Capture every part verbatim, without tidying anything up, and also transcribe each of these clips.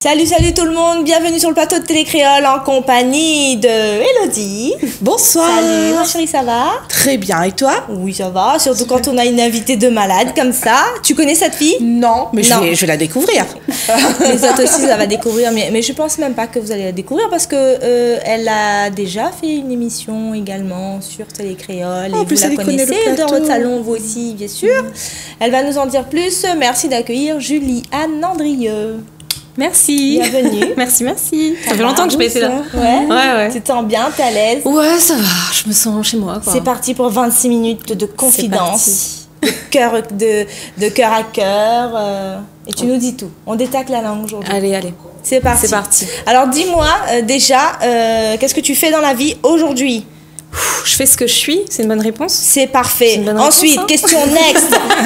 Salut, salut tout le monde, bienvenue sur le plateau de Télé Créole en compagnie de Elodie. Bonsoir. Salut, ma chérie, ça va? Très bien, et toi? Oui, ça va, surtout quand on a une invitée de malade comme ça. Tu connais cette fille? Non, mais Non. Je, vais, je vais la découvrir. Les autres aussi, ça va découvrir, mais, mais je pense même pas que vous allez la découvrir parce que euh, elle a déjà fait une émission également sur Télé Créole Oh, et plus vous la elle connaît le connaissez dans plateau. votre salon, vous aussi, bien sûr. Elle va nous en dire plus. Merci d'accueillir Julie-Anne Andrieux. Merci. Bienvenue. Merci, merci. Ça, Ça fait va, longtemps que je peux être là. Ouais. Ouais, ouais. Tu te sens bien, t'es à l'aise? Ouais, ça va. Je me sens chez moi, quoi. C'est parti pour vingt-six minutes de confidence, de cœur, de, de cœur à cœur. euh, et tu nous dis tout. On détaque la langue aujourd'hui. Allez, allez. C'est parti. C'est parti. Alors dis-moi euh, déjà, euh, qu'est-ce que tu fais dans la vie aujourd'hui? Pff, Je fais ce que je suis, c'est une bonne réponse. C'est parfait. C'est une bonne Ensuite, réponse, hein. question next.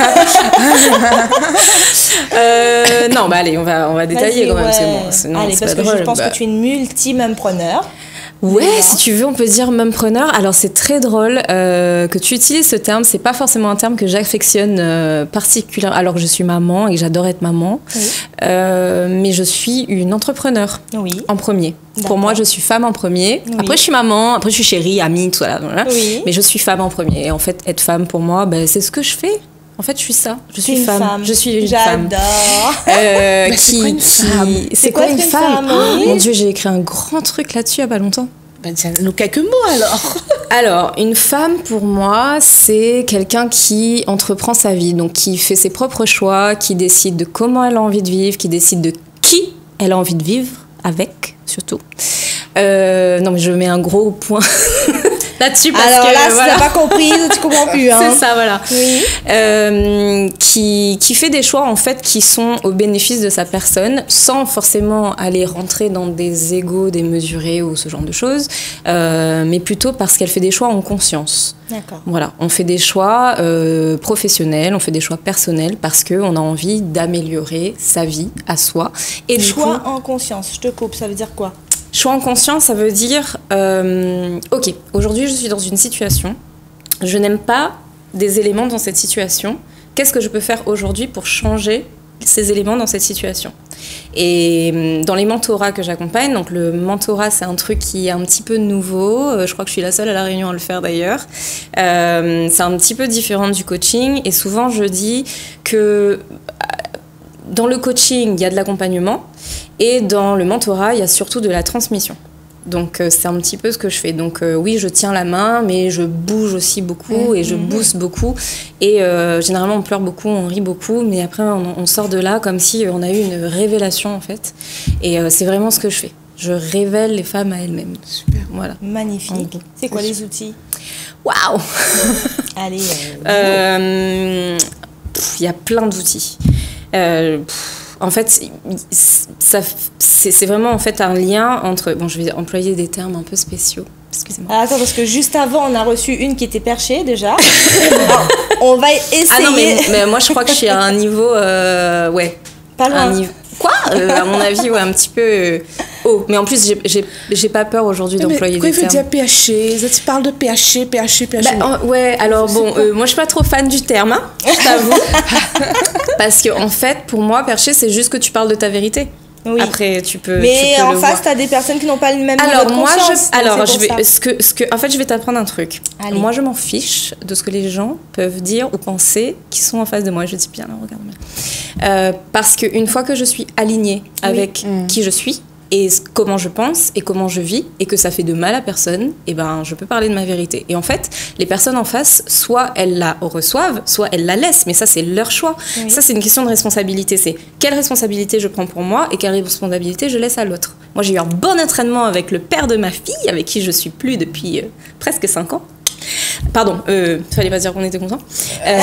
euh, non, bah allez, on va, on va détailler Vas-y, quand même. ouais. C'est bon. Sinon, Allez, c'est parce pas que drôle. je pense Bah, que tu es une multi-mumpreneur. Ouais, Déjà. si tu veux, on peut dire mumpreneur. Alors, c'est très drôle euh, que tu utilises ce terme. C'est pas forcément un terme que j'affectionne euh, particulièrement. Alors que je suis maman et que j'adore être maman. Oui. Euh, mais je suis une entrepreneur Oui. en premier. D'accord. Pour moi, je suis femme en premier. Oui. Après, je suis maman. Après, je suis chérie, amie, tout ça. Voilà. Oui. Mais je suis femme en premier. Et en fait, être femme, pour moi, ben, c'est ce que je fais. En fait, je suis ça. Je T'es suis une femme. femme. Je suis une femme. J'adore. Euh, Mais c'est qui, quoi une qui- femme C'est quoi, une être femme, oui. Oh, mon Dieu, j'ai écrit un grand truc là-dessus il n'y a pas longtemps. Ben, tiens-nous quelques mots alors. Alors, une femme, pour moi, c'est quelqu'un qui entreprend sa vie, donc qui fait ses propres choix, qui décide de comment elle a envie de vivre, qui décide de qui elle a envie de vivre avec, surtout. Euh, non, mais je mets un gros point là-dessus parce Alors que là, si voilà. t'as pas compris, tu comprends plus. Hein. C'est ça, voilà. Oui. Euh, qui, qui fait des choix en fait qui sont au bénéfice de sa personne sans forcément aller rentrer dans des égos démesurés ou ce genre de choses, euh, mais plutôt parce qu'elle fait des choix en conscience. D'accord. Voilà, on fait des choix euh, professionnels, on fait des choix personnels parce qu'on a envie d'améliorer sa vie à soi. Et du Choix coup, en conscience, je te coupe, ça veut dire quoi? choix en conscience, ça veut dire, euh, ok, aujourd'hui je suis dans une situation, je n'aime pas des éléments dans cette situation, qu'est-ce que je peux faire aujourd'hui pour changer ces éléments dans cette situation? Et dans les mentorats que j'accompagne, donc le mentorat c'est un truc qui est un petit peu nouveau, euh, je crois que je suis la seule à la Réunion à le faire d'ailleurs, euh, c'est un petit peu différent du coaching et souvent je dis que dans le coaching il y a de l'accompagnement et dans le mentorat il y a surtout de la transmission. Donc euh, c'est un petit peu ce que je fais. Donc euh, oui, je tiens la main, mais je bouge aussi beaucoup et je booste beaucoup. Et euh, généralement, on pleure beaucoup, on rit beaucoup, mais après, on, on sort de là comme si on a eu une révélation, en fait. Et euh, c'est vraiment ce que je fais. Je révèle les femmes à elles-mêmes. Super. Voilà. Magnifique. Oh. C'est quoi les outils? Waouh. Allez. euh, Euh, pff, Il y a plein d'outils. Euh, pff, en fait, ça, c'est, c'est vraiment en fait un lien entre... Bon, je vais employer des termes un peu spéciaux. Excusez-moi. Ah, attends, parce que juste avant, on a reçu une qui était perchée déjà. Alors, on va essayer. Ah non, mais, mais moi, je crois que je suis à un niveau... euh, ouais. Pas loin. Un niveau... Quoi euh, À mon avis, ouais, un petit peu euh, haut. Mais en plus, j'ai, j'ai, j'ai pas peur aujourd'hui d'employer Quoi des il veut termes. dire P H E? Tu parles de P H E, P H E, P H E. Bah, en- ouais, alors bon, euh, moi je suis pas trop fan du terme, hein, je t'avoue. Parce que en fait, pour moi, perché, c'est juste que tu parles de ta vérité. Oui. Après, tu peux. Mais tu peux en le face, voir. t'as des personnes qui n'ont pas le même niveau Alors de moi, conscience. je, donc alors c'est je pour vais, ça. ce que, ce que, en fait, je vais t'apprendre un truc. Allez. Moi, je m'en fiche de ce que les gens peuvent dire ou penser qui sont en face de moi. Je dis bien, là, regarde bien. Euh, parce que une fois que je suis alignée avec Mm. qui je suis et c- comment je pense et comment je vis et que ça fait de mal à personne, et ben, je peux parler de ma vérité. Et en fait, les personnes en face, soit elles la reçoivent, soit elles la laissent. Mais ça, c'est leur choix. Oui. Ça, c'est une question de responsabilité. C'est quelle responsabilité je prends pour moi et quelle responsabilité je laisse à l'autre. Moi, j'ai eu un bon entraînement avec le père de ma fille, avec qui je suis plus depuis euh, presque cinq ans. Pardon, euh, fallait pas dire qu'on était content. Euh,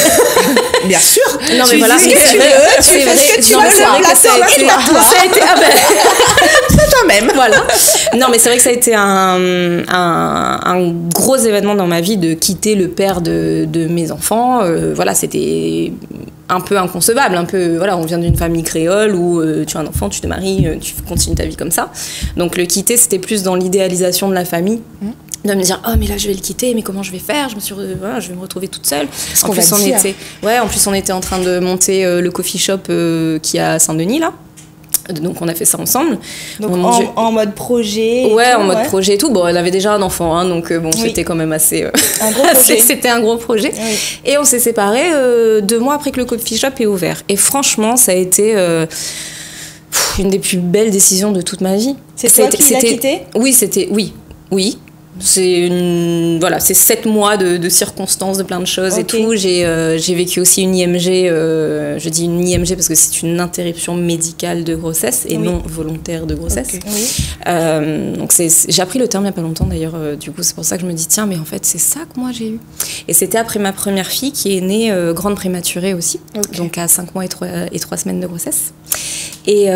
Bien sûr. non mais Tu voilà, fais ce c'est que tu vrai, veux, tu c'est fais vrai, ce que tu non, mais veux, c'est le vrai que plateau ça a va été, être à toi. ça a été, ah ben, C'est toi-même. voilà. Non, mais c'est vrai que ça a été un, un, un gros événement dans ma vie de quitter le père de, de mes enfants. Euh, voilà, c'était un peu inconcevable. Un peu, voilà, on vient d'une famille créole où euh, tu as un enfant, tu te maries, euh, tu continues ta vie comme ça. Donc le quitter, c'était plus dans l'idéalisation de la famille. Mmh. De me dire, oh mais là je vais le quitter, mais comment je vais faire? Je me suis, re... voilà, je vais me retrouver toute seule. Ce en qu'on plus va on dire. était, ouais, en plus on était en train de monter euh, le coffee shop euh, qui est à Saint-Denis là. Donc on a fait ça ensemble. Donc Bon, mon en, Dieu. en mode projet. et Ouais, tout, en mode ouais. projet et tout. Bon, elle avait déjà un enfant, hein, donc euh, bon, Oui. c'était quand même assez. euh, Un gros assez- projet. C'était un gros projet. Oui. Et on s'est séparés euh, deux mois après que le coffee shop est ouvert. Et franchement, ça a été euh, pff, une des plus belles décisions de toute ma vie. C'est Ça a toi été- qui l'as c'était- quitté? Oui, c'était. Oui, oui. C'est une, voilà, c'est sept mois de, de circonstances, de plein de choses et Ok. tout. J'ai euh, j'ai vécu aussi une I M G. euh, je dis une I M G parce que c'est une interruption médicale de grossesse et Oui. non volontaire de grossesse. Ok. Oui. Euh, donc c'est, c'est- j'ai appris le terme il n'y a pas longtemps d'ailleurs. euh, du coup, c'est pour ça que je me dis tiens, mais en fait c'est ça que moi j'ai eu. Et c'était après ma première fille qui est née euh, grande prématurée aussi, Ok. donc à cinq mois et trois et trois semaines de grossesse. Et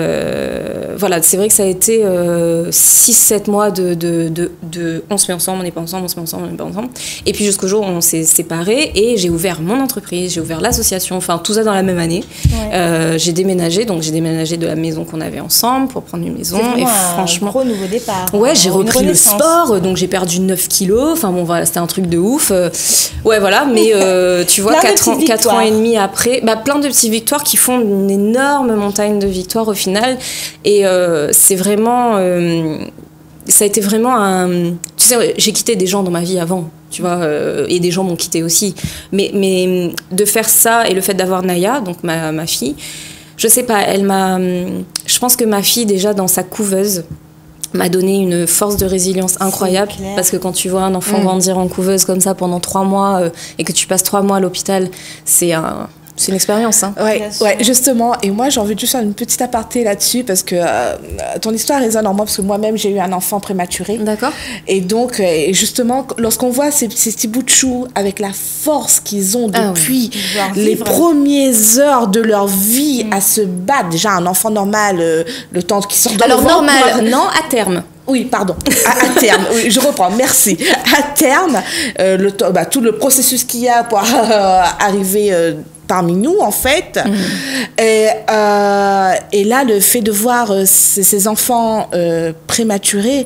euh, voilà, c'est vrai que ça a été six sept mois de, de, de, de on se met ensemble, on n'est pas ensemble, on se met ensemble, on n'est pas ensemble. Et puis jusqu'au jour où on s'est séparés et j'ai ouvert mon entreprise, j'ai ouvert l'association, enfin tout ça dans la même année. Ouais. Euh, j'ai déménagé, donc j'ai déménagé de la maison qu'on avait ensemble pour prendre une maison. C'est Et vraiment franchement, un gros nouveau départ. ouais, j'ai Une repris le renaissance. sport, donc j'ai perdu neuf kilos. Enfin bon, voilà, c'était un truc de ouf. Euh, Ouais, voilà, mais euh, tu vois, Plein de quatre ans, petites quatre ans victoires. et demi après, bah, plein de petites victoires qui font une énorme montagne de victoires au final. Et euh, c'est vraiment. euh, ça a été vraiment un. Tu sais, j'ai quitté des gens dans ma vie avant, tu vois, euh, et des gens m'ont quitté aussi. Mais, mais de faire ça et le fait d'avoir Naya, donc ma, ma fille, je sais pas, elle m'a. Je pense que ma fille, déjà dans sa couveuse, m'a donné une force de résilience incroyable. clair. Parce que quand tu vois un enfant Mm. grandir en couveuse comme ça pendant trois mois euh, et que tu passes trois mois à l'hôpital, c'est un. C'est une expérience, hein. Ouais, Bien sûr. ouais, justement. Et moi, j'ai envie de juste faire une petite aparté là-dessus parce que euh, ton histoire résonne en moi parce que moi-même, j'ai eu un enfant prématuré. D'accord. Et donc, euh, et justement, lorsqu'on voit ces, ces petits bouts de choux avec la force qu'ils ont Ah depuis Voir les vivre. premières heures de leur vie à se battre, déjà un enfant normal, euh, le temps qu'ils sortent de Alors, le ventre, normal, non, à terme. Oui, pardon. À, à terme, oui, je reprends, merci. À terme, euh, le, temps- bah, tout le processus qu'il y a pour euh, arriver euh, parmi nous, en fait. Et, euh, et là, le fait de voir euh, ces, ces enfants euh, prématurés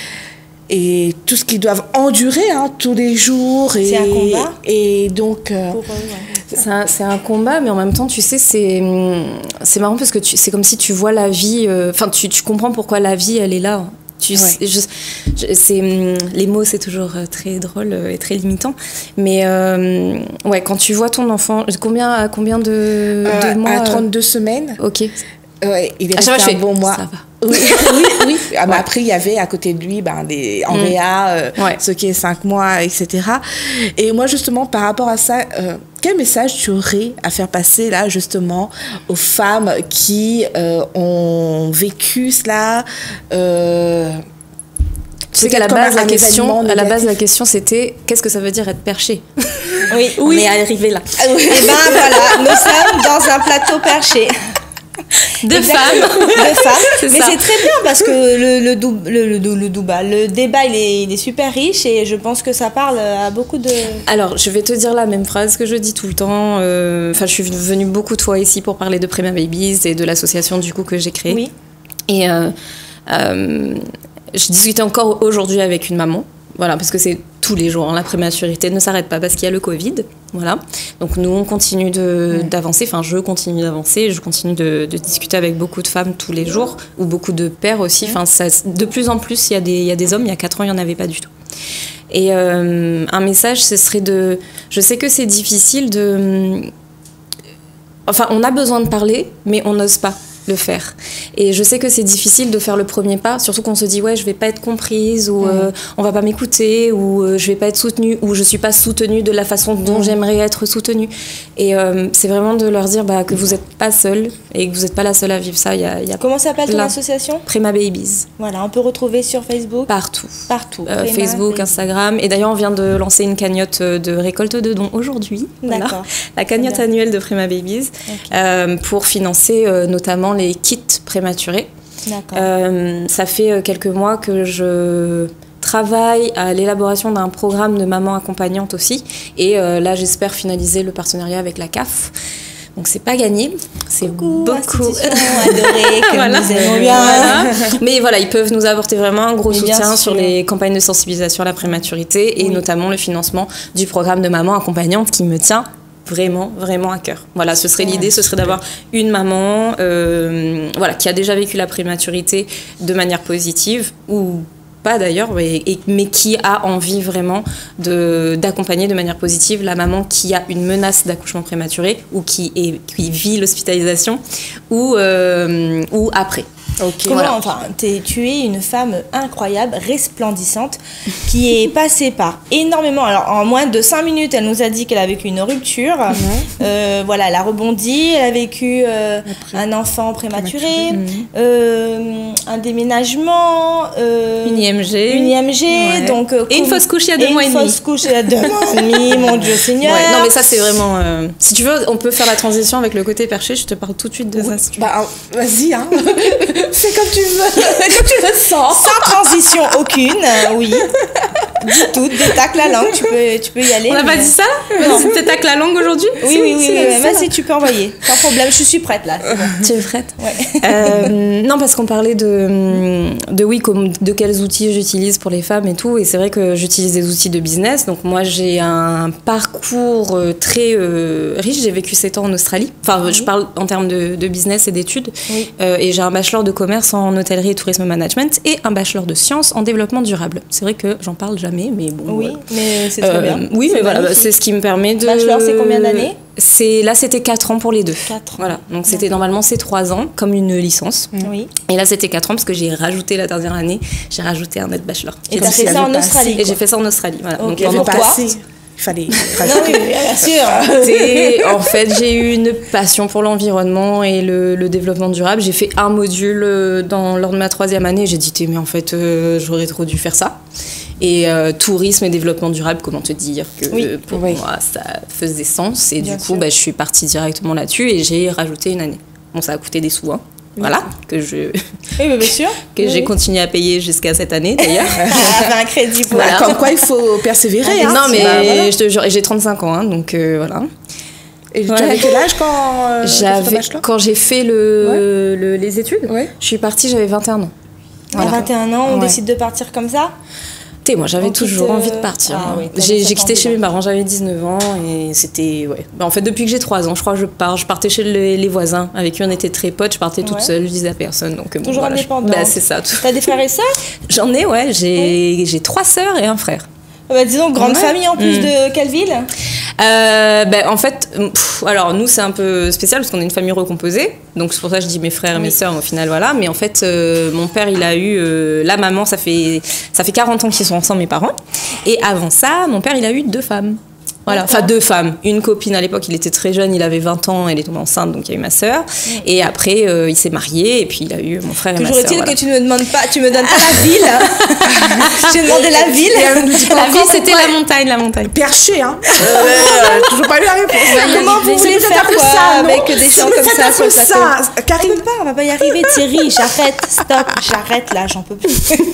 et tout ce qu'ils doivent endurer hein, tous les jours. Et, C'est un combat. Et donc... euh, Pour eux, ouais. C'est un, c'est un combat, mais en même temps, tu sais, c'est, hum, c'est marrant parce que tu, c'est comme si tu vois la vie. euh, Enfin, tu, tu comprends pourquoi la vie, elle est là. Tu, Ouais. sais, je- je- c'est, hum, les mots, c'est toujours euh, très drôle euh, et très limitant. Mais euh, ouais, quand tu vois ton enfant, combien, à combien de, euh, de mois à euh, trente-deux semaines, Ok. ouais, il est À resté chaque fois, je un fais, bon mois. ça va. Oui, oui, oui. Ah, mais après, il y avait à côté de lui ben, des, en Mm. réa, euh, Ouais. ce qui est cinq mois, et cetera. Et moi, justement, par rapport à ça, euh, quel message tu aurais à faire passer, là, justement, aux femmes qui euh, ont vécu cela euh, Tu sais qu'à la peut-être base, comme la un question, événement à la base, la négatif. question, c'était qu'est-ce que ça veut dire être perché. Oui. On est arrivé là. Et ben voilà, nous sommes dans un plateau perché. Deux Exactement. femmes. Deux femmes. C'est Mais ça. c'est très bien parce que le, le, dou- le, le, dou- le douba- le débat, il est, il est super riche et je pense que ça parle à beaucoup de... Alors, je vais te dire la même phrase que je dis tout le temps. euh, Enfin, je suis venue beaucoup de fois ici pour parler de Prima Babies et de l'association du coup que j'ai créée. Oui. Et euh, euh, je discutais encore aujourd'hui avec une maman. Voilà, parce que c'est tous les jours. hein, la prématurité ne s'arrête pas parce qu'il y a le Covid. Voilà. Donc nous, on continue de, d'avancer. Enfin, je continue d'avancer. Je continue de, de discuter avec beaucoup de femmes tous les jours, ou beaucoup de pères aussi. Enfin, ça, de plus en plus, il y a des, il y a des hommes. Il y a quatre ans, il n'y en avait pas du tout. Et euh, un message, ce serait de... Je sais que c'est difficile de... Enfin, on a besoin de parler, mais on n'ose pas le faire. Et je sais que c'est difficile de faire le premier pas, surtout qu'on se dit ouais, je vais pas être comprise, ou euh, on va pas m'écouter, ou euh, je vais pas être soutenue, ou je suis pas soutenue de la façon dont j'aimerais être soutenue. Et euh, c'est vraiment de leur dire bah, que vous êtes pas seule et que vous êtes pas la seule à vivre ça. Il y a, il y a Comment s'appelle ton Là. association? Prima Babies Voilà, on peut retrouver sur Facebook. partout. Partout. Euh, Prima Facebook, Babies. Instagram. Et d'ailleurs, on vient de lancer une cagnotte de récolte de dons aujourd'hui. Voilà. D'accord. La cagnotte Très annuelle de Prima Babies, Ok. euh, pour financer euh, notamment les kits prématurés. D'accord. Euh, ça fait euh, quelques mois que je travaille à l'élaboration d'un programme de maman accompagnante aussi. Et euh, là, j'espère finaliser le partenariat avec la C A F. Donc, c'est pas gagné. C'est Coucou, beaucoup. institution adorée que Voilà. nous aimons bien. Voilà. Mais voilà, ils peuvent nous apporter vraiment un gros Mais bien soutien sûr. sur les campagnes de sensibilisation à la prématurité et Oui. notamment le financement du programme de maman accompagnante qui me tient vraiment, vraiment à cœur. Voilà, ce serait l'idée, ce serait d'avoir une maman euh, voilà, qui a déjà vécu la prématurité de manière positive, ou pas d'ailleurs, mais, et, mais qui a envie vraiment de, d'accompagner de manière positive la maman qui a une menace d'accouchement prématuré ou qui, est, qui vit l'hospitalisation ou, euh, ou après. Okay. Comment, voilà. Enfin, t'es, tu es une femme incroyable, resplendissante, qui est passée par énormément. Alors, en moins de cinq minutes, elle nous a dit qu'elle a vécu une rupture. Mmh. Euh, voilà, elle a rebondi, elle a vécu euh, un enfant prématuré, prématuré. Mmh. Euh, un déménagement, euh, une I M G, une I M G, ouais. donc euh, et une fausse couche il y a deux mois et demi. Une fausse couche il y a deux mois et demi, mon Dieu Seigneur. Ouais, non, mais ça c'est vraiment. Euh, si tu veux, on peut faire la transition avec le côté perché. Je te parle tout de suite de oui. ça. Bah, vas-y, hein. C'est comme tu veux, comme tu le sens. Sans transition aucune, euh, oui. Dis tout, détacle la langue, tu peux, tu peux y aller. On n'a mais... pas dit ça là? Vas-y, détacle la langue aujourd'hui? Oui, si, oui, oui, oui, oui. Vas-y, tu peux envoyer. Sans problème, je suis prête là. Bon. Tu es prête? Ouais. Euh, non, parce qu'on parlait de, de, oui, comme, de quels outils j'utilise pour les femmes et tout. Et c'est vrai que j'utilise des outils de business. Donc moi, j'ai un parcours très euh, riche. J'ai vécu sept ans en Australie. Enfin, oui. je parle en termes de, de business et d'études. Oui. Euh, et j'ai un bachelor de commerce en hôtellerie et tourisme management et un bachelor de sciences en développement durable. C'est vrai que j'en parle jamais, mais bon. Oui, ouais. mais c'est très euh, bien. Oui, c'est mais voilà, c'est ce qui me permet de... Bachelor, c'est combien d'années? C'est, là, c'était quatre ans pour les deux. quatre ans. Voilà. Donc, c'était ouais. normalement, c'est trois ans, comme une licence. Oui. Et là, c'était quatre ans, parce que j'ai rajouté la dernière année, j'ai rajouté un autre bachelor. Et t'as fait ça en Australie? Et j'ai fait ça en Australie, voilà. Okay. Donc, pendant pourquoi il fallait non, oui, bien sûr. C'est, en fait, j'ai eu une passion pour l'environnement et le, le développement durable. J'ai fait un module dans, lors de ma troisième année. J'ai dit, mais en fait, euh, j'aurais trop dû faire ça. Et euh, tourisme et développement durable, comment te dire que oui, euh, pour oui. moi, ça faisait sens. Et bien du coup, bah, je suis partie directement là-dessus et j'ai rajouté une année. Bon, ça a coûté des sous, hein. Voilà, que je oui, bien sûr. que oui. j'ai continué à payer jusqu'à cette année d'ailleurs. un crédit pour voilà. Comme quoi il faut persévérer. Hein, non mais bah, voilà. je te jure, j'ai trente-cinq ans, hein, donc euh, voilà. Et tu avais quel âge quand euh, j'avais quand j'ai fait le, ouais. le les études. Ouais. Je suis partie, j'avais vingt et un ans. Voilà. À vingt et un ans, on ouais. décide de partir comme ça. Moi, j'avais on toujours quitte... envie de partir. Ah, oui, j'ai j'ai quitté chez mes parents, j'avais dix-neuf ans et c'était ouais. Bah, en fait, depuis que j'ai trois ans, je crois que je pars. Je partais chez les, les voisins avec qui on était très potes. Je partais toute ouais. seule, je disais à personne. Donc bon, toujours voilà, indépendante. Bah, c'est ça. Tout... T'as des frères et sœurs? J'en ai, ouais. J'ai oui. j'ai trois sœurs et un frère. Bah, disons grande ouais. famille en plus mmh. de quelle ville? Euh, ben, en fait, pff, alors nous c'est un peu spécial parce qu'on est une famille recomposée, donc c'est pour ça que je dis mes frères et oui. mes sœurs au final, voilà. Mais en fait, euh, mon père il a eu euh, la maman, ça fait ça fait quarante ans qu'ils sont ensemble, mes parents. Et avant ça, mon père il a eu deux femmes. Voilà, enfin deux femmes. Une copine à l'époque, il était très jeune, il avait vingt ans, elle est tombée enceinte, donc il y a eu ma sœur. Mmh. Et après, euh, il s'est marié, et puis il a eu mon frère et toujours ma sœur. Toujours est-il voilà. que tu ne me demandes pas, tu me donnes pas la ville. J'ai demandé la ville. Et elle nous dit pas la ville, c'était la montagne, la montagne. Perché, hein. Euh, toujours pas eu la réponse. Comment vous voulez faire quoi ça, avec des gens comme ça sur le ça, Karine, pas, on va pas y arriver. Thierry, j'arrête, stop, j'arrête là, j'en peux plus.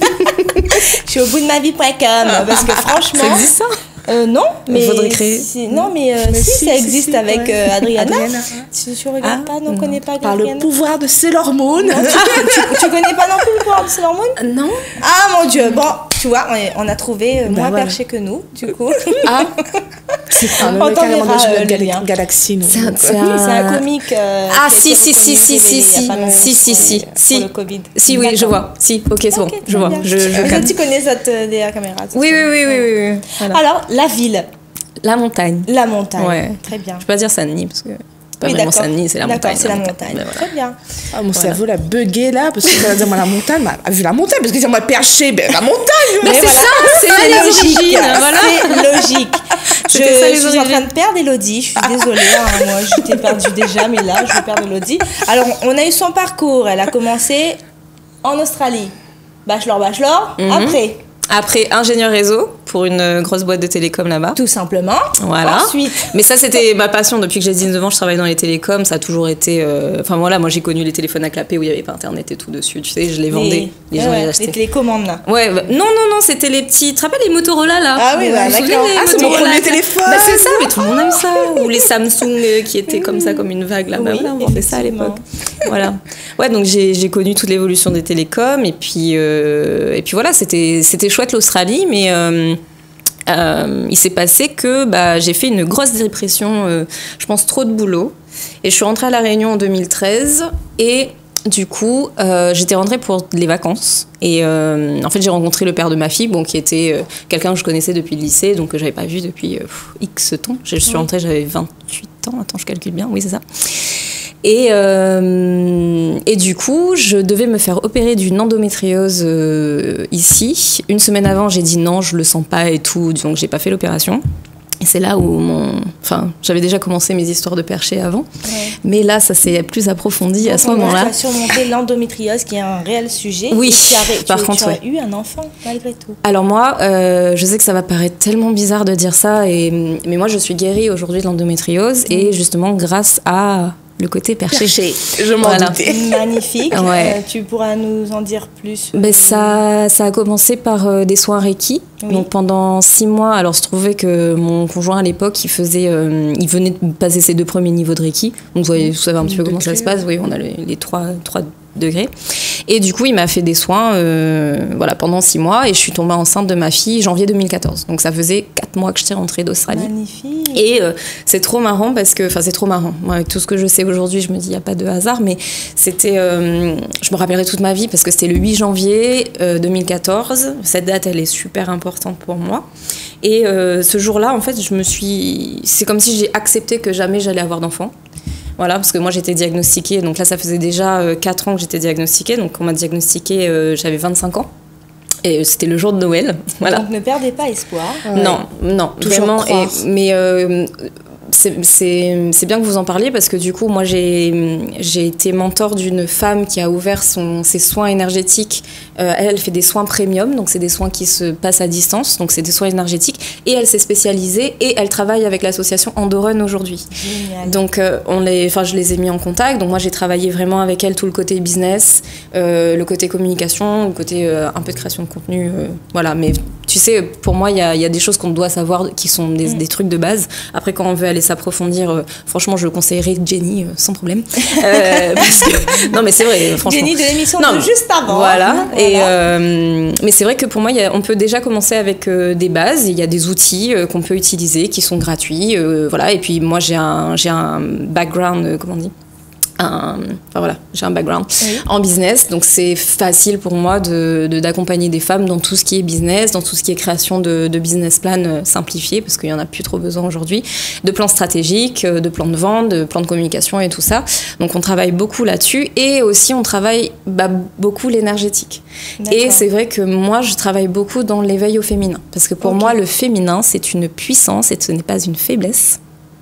Je suis au bout de ma vie point com parce que franchement. Ça existe ça? Euh, non, mais il faudrait créer. Si, non, mais, euh, mais si, si ça existe si, si, avec ouais. euh, Adriana. Adriana. Tu, tu regardes ah, pas, non, non. connais pas Par Adriana. le pouvoir de Sailor Moon. Non, tu, tu, tu connais pas non plus le pouvoir de Sailor Moon? Non. Ah mon Dieu, bon, tu vois, on, est, on a trouvé euh, ben moins voilà. perché que nous, du coup. Ah. C'est on carrément dans euh, une gal galaxie, nous. C'est un, un... un comique. Euh, ah si si si si si si si si si si. Pour le Covid. Si oui, je vois. Si, ok, c'est bon, je vois. Je je. Tu connais ça derrière la caméra. Oui oui oui oui oui. Alors la ville. La montagne. La montagne. Ouais. Très bien. Je peux pas dire Saint-Denis parce que c'est pas oui, vraiment Saint-Denis, c'est la montagne. c'est la montagne. montagne. Très bien. Ah, mon voilà. cerveau l'a bugué là parce que ça va dire moi la montagne, bah, vu la montagne parce que c'est moi perché, ben la montagne. Mais, mais c'est voilà. ça, c'est la logique. Voilà. C'est logique. Je, ça, je suis en train de perdre Elodie. Je suis désolée. Hein, moi, je t'ai perdue déjà, mais là, je vais perdre Elodie. Alors, on a eu son parcours. Elle a commencé en Australie. Bachelor, bachelor. Mm-hmm. Après. Après, ingénieur réseau pour une grosse boîte de télécom là-bas. Tout simplement. Voilà. Ensuite. Mais ça, c'était ma passion. Depuis que j'ai dix-neuf ans, je travaille dans les télécoms. Ça a toujours été... Euh... Enfin, voilà, moi, j'ai connu les téléphones à clapper où il n'y avait pas Internet et tout dessus. Tu sais, je les vendais. Les, les gens ouais, les achetaient. Les télécommandes, là. Ouais. Bah, non, non, non, c'était les petits... Tu te rappelles les Motorola, là? Ah oui, bah, d'accord. Ah, c'est mon premier téléphone. Bah, c'est ça, mais tout le monde a eu ça. Ou les Samsung euh, qui étaient comme ça, comme une vague, là. Bah, oui, voilà, on vendait ça à l'époque. Voilà. Ouais, donc j'ai connu toute l'évolution des télécoms. Et puis, euh, et puis voilà, c'était chouette l'Australie. Mais euh, euh, il s'est passé que bah, j'ai fait une grosse dépression, euh, je pense trop de boulot. Et je suis rentrée à La Réunion en deux mille treize et du coup, euh, j'étais rentrée pour les vacances. Et euh, en fait, j'ai rencontré le père de ma fille, bon, qui était euh, quelqu'un que je connaissais depuis le lycée, donc que j'avais pas vu depuis euh, X temps. Je suis rentrée, j'avais vingt-huit ans. Attends, je calcule bien. Oui, c'est ça. Et, euh, et du coup, je devais me faire opérer d'une endométriose euh, ici. Une semaine avant, j'ai dit non, je le sens pas et tout, donc j'ai pas fait l'opération. Et c'est là où mon... Enfin, j'avais déjà commencé mes histoires de perché avant. Ouais. Mais là, ça s'est plus approfondi donc, à ce moment-là. Tu as surmonté l'endométriose, qui est un réel sujet. Oui, tu as, par tu, contre, tu as ouais. eu un enfant, malgré tout. Alors moi, euh, je sais que ça va paraître tellement bizarre de dire ça, et, mais moi, je suis guérie aujourd'hui de l'endométriose, mmh. et justement grâce à... le côté perché. perché. Je m'en voilà. doutais. Magnifique. Ouais. Euh, tu pourras nous en dire plus. Ben, ça, ça a commencé par euh, des soins Reiki. Oui. Donc pendant six mois, alors se trouvait que mon conjoint à l'époque, il faisait, euh, il venait de passer ses deux premiers niveaux de Reiki. Donc vous, voyez, vous savez un petit peu comment ça se passe. Oui, on a les, les trois, trois degrés. Et du coup, il m'a fait des soins, euh, voilà, pendant six mois. Et je suis tombée enceinte de ma fille janvier deux mille quatorze. Donc ça faisait quatre mois que j'étais rentrée d'Australie. Magnifique. Et euh, c'est trop marrant parce que, enfin, c'est trop marrant. Moi, avec tout ce que je sais aujourd'hui, je me dis, il n'y a pas de hasard. Mais c'était, euh, je me rappellerai toute ma vie parce que c'était le huit janvier euh, deux mille quatorze. Cette date, elle est super importante pour moi. Et euh, ce jour-là, en fait, je me suis, c'est comme si j'ai accepté que jamais j'allais avoir d'enfant. Voilà, parce que moi j'étais diagnostiquée, donc là ça faisait déjà euh, quatre ans que j'étais diagnostiquée, donc on m'a diagnostiquée, euh, j'avais vingt-cinq ans. Et c'était le jour de Noël. Voilà. Donc ne perdez pas espoir. Ouais. Non, non, toujours vraiment. croire. Et, mais euh, c'est, c'est, c'est bien que vous en parliez parce que du coup, moi j'ai, j'ai été mentor d'une femme qui a ouvert son, ses soins énergétiques. Euh, elle, elle fait des soins premium, donc c'est des soins qui se passent à distance, donc c'est des soins énergétiques. Et elle s'est spécialisée et elle travaille avec l'association Andorun aujourd'hui. Génial. Donc euh, on les, enfin, je les ai mis en contact. Donc moi j'ai travaillé vraiment avec elle tout le côté business, euh, le côté communication, le côté euh, un peu de création de contenu. Euh, voilà, mais tu sais, pour moi il y a, y a des choses qu'on doit savoir qui sont des, mm. des trucs de base. Après quand on veut aller s'approfondir, euh, franchement je conseillerais Jenny euh, sans problème. Euh, parce que, non mais c'est vrai, franchement. Jenny de l'émission non, de juste avant. Voilà. Et Et euh, mais c'est vrai que pour moi, y a, on peut déjà commencer avec euh, des bases. Il y a des outils euh, qu'on peut utiliser qui sont gratuits. Euh, voilà. Et puis moi, j'ai un, j'ai un background, euh, comment on dit un, enfin voilà, j'ai un background oui. en business, donc c'est facile pour moi de, de, d'accompagner des femmes dans tout ce qui est business, dans tout ce qui est création de, de business plan simplifié, parce qu'il n'y en a plus trop besoin aujourd'hui, de plans stratégiques, de plans de vente, de plans de communication et tout ça. Donc on travaille beaucoup là-dessus et aussi on travaille bah, beaucoup l'énergétique. D'accord. Et c'est vrai que moi je travaille beaucoup dans l'éveil au féminin, parce que pour okay. moi le féminin c'est une puissance et ce n'est pas une faiblesse.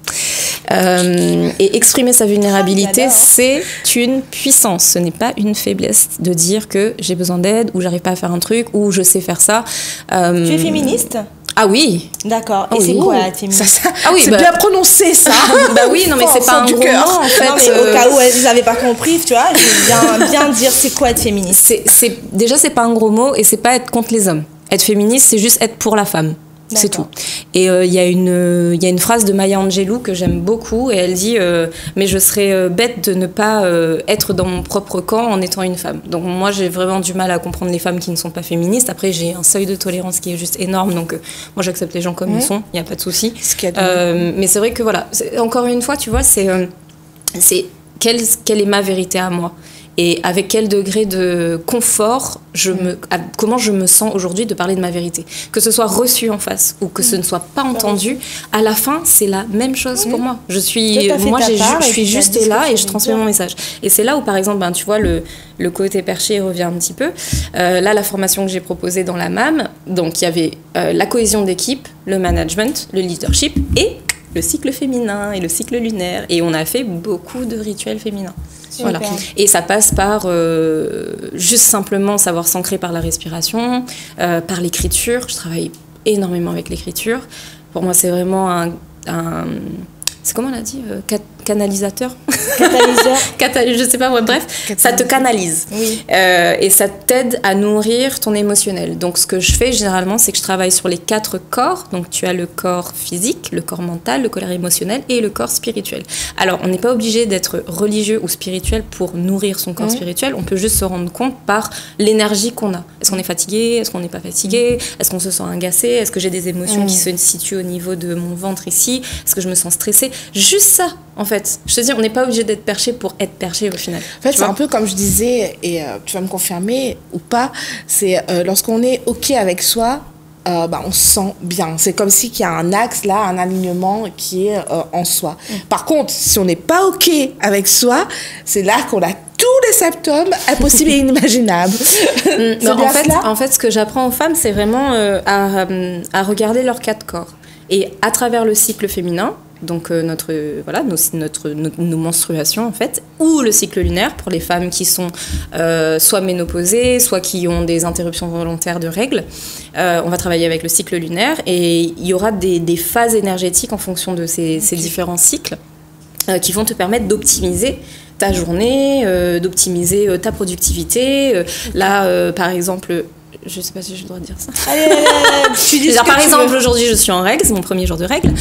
Euh, et exprimer sa vulnérabilité, c'est une puissance, ce n'est pas une faiblesse de dire que j'ai besoin d'aide ou j'arrive pas à faire un truc ou je sais faire ça. Euh... Tu es féministe ? Ah oui. D'accord. Et oh, c'est oui. quoi être féministe ? ça, ça, ah oui, c'est bah... bien prononcé ça. Bah oui, non mais c'est pas un gros mot en fait. Non mais euh... au cas où vous n'avez pas compris, tu vois, je viens bien dire c'est quoi être féministe. C'est, c'est déjà c'est pas un gros mot et c'est pas être contre les hommes. Être féministe, c'est juste être pour la femme. D'accord. C'est tout. Et il euh, y, euh, y a une phrase de Maya Angelou que j'aime beaucoup et elle dit euh, « Mais je serais euh, bête de ne pas euh, être dans mon propre camp en étant une femme. » Donc moi, j'ai vraiment du mal à comprendre les femmes qui ne sont pas féministes. Après, j'ai un seuil de tolérance qui est juste énorme. Donc euh, moi, j'accepte les gens comme mmh. ils sont. Il n'y a pas de souci. Euh, mais c'est vrai que voilà, c'est, encore une fois, tu vois, c'est, euh, c'est quelle, quelle est ma vérité à moi ? Et avec quel degré de confort, je me, comment je me sens aujourd'hui de parler de ma vérité. Que ce soit reçu en face ou que ce ne soit pas entendu, à la fin, c'est la même chose oui. pour moi. Je suis, moi, j'ai, je suis juste là et je transmets mon message. Et c'est là où, par exemple, ben, tu vois, le, le côté perché revient un petit peu. Euh, là, la formation que j'ai proposée dans la M A M, donc il y avait euh, la cohésion d'équipe, le management, le leadership et le cycle féminin et le cycle lunaire. Et on a fait beaucoup de rituels féminins. Voilà. Et ça passe par euh, juste simplement savoir s'ancrer par la respiration, euh, par l'écriture. Je travaille énormément avec l'écriture. Pour moi, c'est vraiment un... un c'est comment on a dit euh, cat... canalisateur. Catalyseur. Catal- je sais pas, ouais, bref, ça te canalise. Oui. Euh, et ça t'aide à nourrir ton émotionnel. Donc, ce que je fais généralement, c'est que je travaille sur les quatre corps. Donc, tu as le corps physique, le corps mental, le corps émotionnel et le corps spirituel. Alors, on n'est pas obligé d'être religieux ou spirituel pour nourrir son corps mmh. spirituel. On peut juste se rendre compte par l'énergie qu'on a. Est-ce qu'on est fatigué? Est-ce qu'on n'est pas fatigué? Est-ce qu'on se sent agacé? Est-ce que j'ai des émotions mmh. qui se situent au niveau de mon ventre ici? Est-ce que je me sens stressée? Juste ça, en fait. Je te dis, on n'est pas obligé d'être perché pour être perché au final. En fait, c'est un peu comme je disais, et euh, tu vas me confirmer ou pas, c'est euh, lorsqu'on est OK avec soi, euh, bah, on se sent bien. C'est comme si qu'il y a un axe là, un alignement qui est euh, en soi. Mm. Par contre, si on n'est pas OK avec soi, c'est là qu'on a tous les symptômes impossibles et inimaginables. Mm. Non, en, fait, en fait, ce que j'apprends aux femmes, c'est vraiment euh, à, à regarder leurs quatre corps. Et à travers le cycle féminin, donc euh, notre, voilà, nos, notre, nos, nos menstruations en fait, ou le cycle lunaire pour les femmes qui sont euh, soit ménopausées, soit qui ont des interruptions volontaires de règles. Euh, on va travailler avec le cycle lunaire et il y aura des, des phases énergétiques en fonction de ces, okay. ces différents cycles euh, qui vont te permettre d'optimiser ta journée, euh, d'optimiser euh, ta productivité. Euh, là, euh, par exemple... Je sais pas si j'ai le droit de dire ça. Allez, allez, allez, tu dis Alors, ce que par tu exemple, veux. aujourd'hui, je suis en règle, c'est mon premier jour de règle.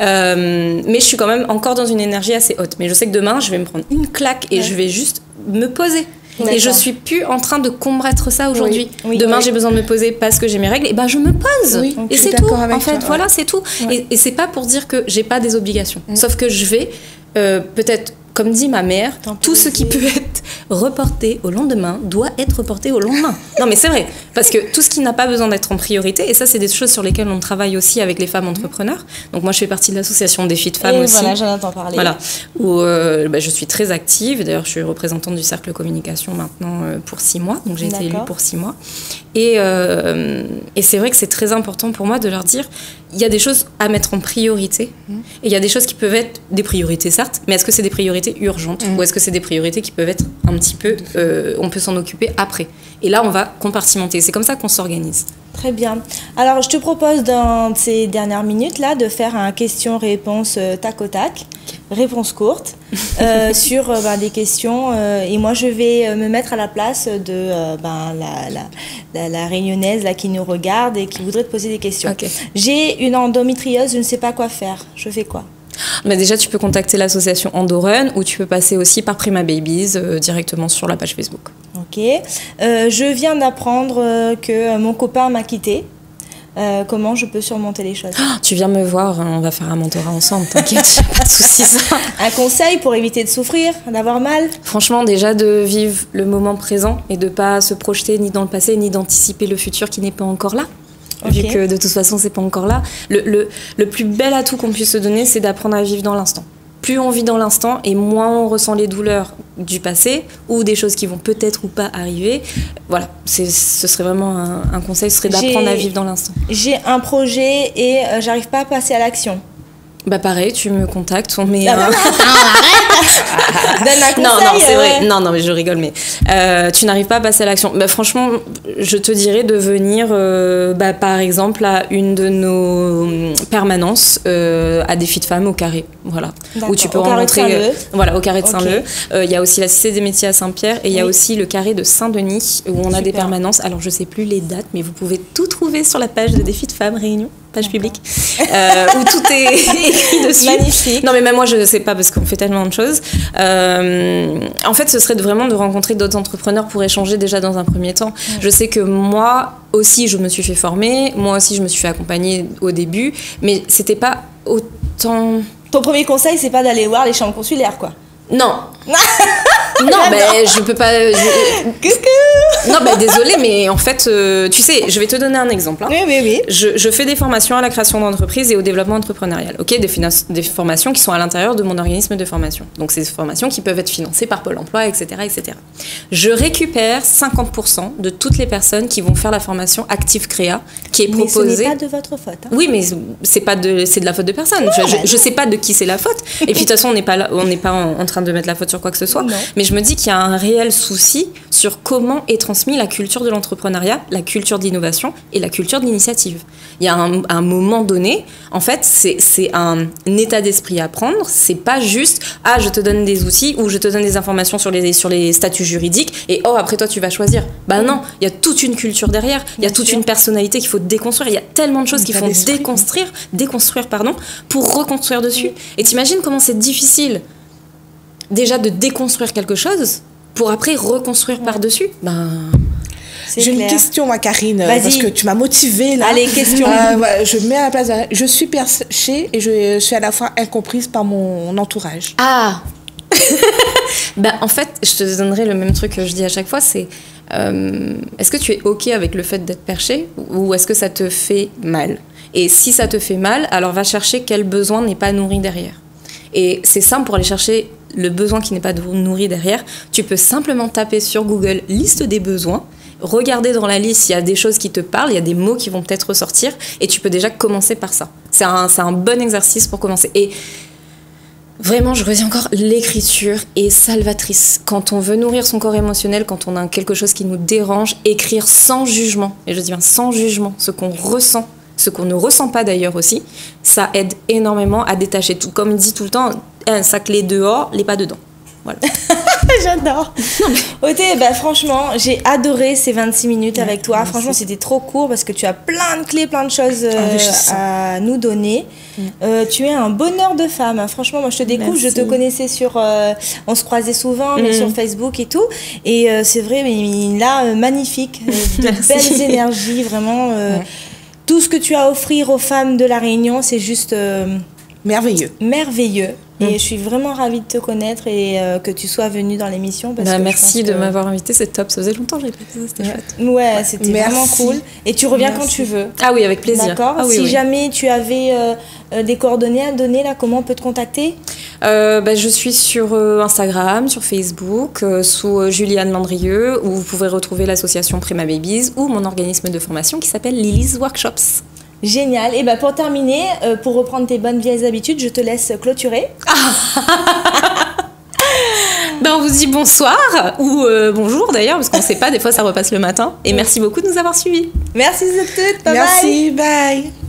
Euh, mais je suis quand même encore dans une énergie assez haute. Mais je sais que demain, je vais me prendre une claque et ouais. je vais juste me poser. D'accord. Et je suis plus en train de combattre ça aujourd'hui. Oui, oui, demain, oui. j'ai besoin de me poser parce que j'ai mes règles. Et ben, je me pose. Oui, et c'est tout. En fait, toi, voilà, ouais. c'est tout. Ouais. Et, et c'est pas pour dire que j'ai pas des obligations. Mm. Sauf que je vais euh, peut-être. Comme dit ma mère, tout ce qui peut être reporté au lendemain doit être reporté au lendemain. Non, mais c'est vrai, parce que tout ce qui n'a pas besoin d'être en priorité, et ça, c'est des choses sur lesquelles on travaille aussi avec les femmes entrepreneurs. Donc moi, je fais partie de l'association Défis de femmes et aussi. Voilà, j'en entends parler. Voilà, où euh, bah, je suis très active. D'ailleurs, je suis représentante du cercle communication maintenant euh, pour six mois. Donc j'ai D'accord. été élue pour six mois. Et, euh, et c'est vrai que c'est très important pour moi de leur dire, il y a des choses à mettre en priorité, mmh. et il y a des choses qui peuvent être des priorités, certes, mais est-ce que c'est des priorités urgentes mmh. ou est-ce que c'est des priorités qui peuvent être un petit peu, euh, on peut s'en occuper après. Et là, on va compartimenter. C'est comme ça qu'on s'organise. Très bien. Alors, je te propose dans ces dernières minutes là de faire un question-réponse euh, tac au tac, réponse courte, euh, sur euh, ben, des questions. Euh, et moi, je vais euh, me mettre à la place de euh, ben, la, la, la, la réunionnaise là, qui nous regarde et qui voudrait te poser des questions. Okay. J'ai une endométriose, je ne sais pas quoi faire. Je fais quoi ? Mais déjà, tu peux contacter l'association Endorun ou tu peux passer aussi par Prima Babies euh, directement sur la page Facebook. Ok. Euh, je viens d'apprendre euh, que mon copain m'a quittée. Euh, comment je peux surmonter les choses? Oh, tu viens me voir, on va faire un mentorat ensemble, t'inquiète, pas de soucis. Ça. Un conseil pour éviter de souffrir, d'avoir mal? Franchement, déjà de vivre le moment présent et de ne pas se projeter ni dans le passé, ni d'anticiper le futur qui n'est pas encore là. Okay. Vu que de toute façon, c'est pas encore là. Le, le, le plus bel atout qu'on puisse se donner, c'est d'apprendre à vivre dans l'instant. Plus on vit dans l'instant et moins on ressent les douleurs du passé ou des choses qui vont peut-être ou pas arriver. Voilà, c'est, ce serait vraiment un, un conseil, ce serait d'apprendre j'ai, à vivre dans l'instant. J'ai un projet et euh, j'arrive pas à passer à l'action. Bah pareil, tu me contactes, on met... Ah euh... arrête. Donne un conseil. Non, non, c'est ouais. vrai. Non, non, mais je rigole, mais euh, tu n'arrives pas à passer à l'action. Bah, franchement, je te dirais de venir, euh, bah, par exemple, à une de nos permanences euh, à Défis de femmes au Carré, voilà. D'accord. Où tu peux au rencontrer... Carré de Saint-Leu. Voilà, au Carré de Okay. Saint-Leu. Il euh, y a aussi la Cité des métiers à Saint-Pierre et il oui. y a aussi le Carré de Saint-Denis où on Super. a des permanences. Alors, je ne sais plus les dates, mais vous pouvez tout trouver sur la page de Défis de femmes Réunion. Page publique, euh, où tout est écrit dessus. Magnifique. Non, mais même moi, je ne sais pas parce qu'on fait tellement de choses. Euh, en fait, ce serait de, vraiment de rencontrer d'autres entrepreneurs pour échanger déjà dans un premier temps. Mmh. Je sais que moi aussi, je me suis fait former. Moi aussi, je me suis fait accompagner au début. Mais ce n'était pas autant... Ton premier conseil, c'est pas d'aller voir les chambres consulaires, quoi. Non. Non, ben je peux pas. Je... Non, ben désolée, mais en fait, euh, tu sais, je vais te donner un exemple. Hein. Oui, oui, oui. Je, je fais des formations à la création d'entreprises et au développement entrepreneurial. Ok, des, finan- des formations qui sont à l'intérieur de mon organisme de formation. Donc, c'est des formations qui peuvent être financées par Pôle Emploi, et cetera, et cetera. Je récupère cinquante pour cent de toutes les personnes qui vont faire la formation Active Créa, qui est proposée. Mais ce n'est pas de votre faute. Hein. Oui, mais c'est pas de, c'est de la faute de personne. Ouais, je, je, je sais pas de qui c'est la faute. Et puis de toute façon, on n'est pas là, on n'est pas en, en train train de mettre la faute sur quoi que ce soit, Non. mais je me dis qu'il y a un réel souci sur comment est transmis la culture de l'entrepreneuriat, la culture de l'innovation et la culture de l'initiative. Il y a un, un moment donné, en fait, c'est, c'est un, un état d'esprit à prendre. C'est pas juste « Ah, je te donne des outils ou je te donne des informations sur les, sur les statuts juridiques et oh, après toi, tu vas choisir. » Bah non, il y a toute une culture derrière, il y a Bien toute sûr. une personnalité qu'il faut déconstruire. Il y a tellement de choses qu'il état faut d'esprit. déconstruire, déconstruire pardon, pour reconstruire dessus. Et t'imagines comment c'est difficile déjà de déconstruire quelque chose pour après reconstruire par-dessus. Ben... C'est J'ai clair. une question, ma Karine, Vas-y. parce que tu m'as motivée là. Allez, question. Euh, voilà, je me mets à la place. de- Je suis perchée et je suis à la fois incomprise par mon entourage. Ah Ben, en fait, je te donnerai le même truc que je dis à chaque fois, c'est euh, est-ce que tu es OK avec le fait d'être perché ou est-ce que ça te fait mal? Et si ça te fait mal, alors va chercher quel besoin n'est pas nourri derrière. Et c'est simple pour aller chercher le besoin qui n'est pas nourri derrière. Tu peux simplement taper sur Google « liste des besoins », regarder dans la liste s'il y a des choses qui te parlent, il y a des mots qui vont peut-être ressortir et tu peux déjà commencer par ça. C'est un, c'est un bon exercice pour commencer. Et vraiment, je redis encore, l'écriture est salvatrice. Quand on veut nourrir son corps émotionnel, quand on a quelque chose qui nous dérange, écrire sans jugement, et je dis bien sans jugement, ce qu'on ressent, ce qu'on ne ressent pas d'ailleurs aussi, ça aide énormément à détacher tout. Comme il dit tout le temps, un sac les dehors, les pas dedans. Voilà. J'adore. Othé, bah, franchement, j'ai adoré ces vingt-six minutes avec toi. merci. Franchement, c'était trop court parce que tu as plein de clés, plein de choses euh, Enrichissant. à nous donner. Euh, tu es un bonheur de femme. hein. Franchement, moi, je te découvre. Merci. Je te connaissais sur... euh, on se croisait souvent, mais Mm. sur Facebook et tout. Et euh, c'est vrai, mais là, euh, magnifique. euh, de Merci. belles énergies, vraiment. euh, Ouais. Tout ce que tu as à offrir aux femmes de La Réunion, c'est juste... euh, Merveilleux. merveilleux. Mm. Et je suis vraiment ravie de te connaître et euh, que tu sois venue dans l'émission. parce Bah, que je merci pense de que- m'avoir invité, c'est top. Ça faisait longtemps que je l'ai pas fait, c'était Ouais. chouette. Ouais, c'était Merci. vraiment cool. Et tu reviens Merci. quand tu veux. Ah oui, avec plaisir. D'accord. Ah oui, Si oui. jamais tu avais euh, euh, des coordonnées à donner, là, comment on peut te contacter? Euh, bah, je suis sur euh, Instagram, sur Facebook, euh, sous euh, Juliane Landrieux, où vous pouvez retrouver l'association Prima Babies ou mon organisme de formation qui s'appelle Lily's Workshops. Génial. Et ben pour terminer, euh, pour reprendre tes bonnes vieilles habitudes, je te laisse clôturer. Ben, on vous dit bonsoir, ou euh, bonjour d'ailleurs, parce qu'on ne sait pas, des fois ça repasse le matin. Et merci beaucoup de nous avoir suivis. Merci à toutes. Bye bye. Merci, bye.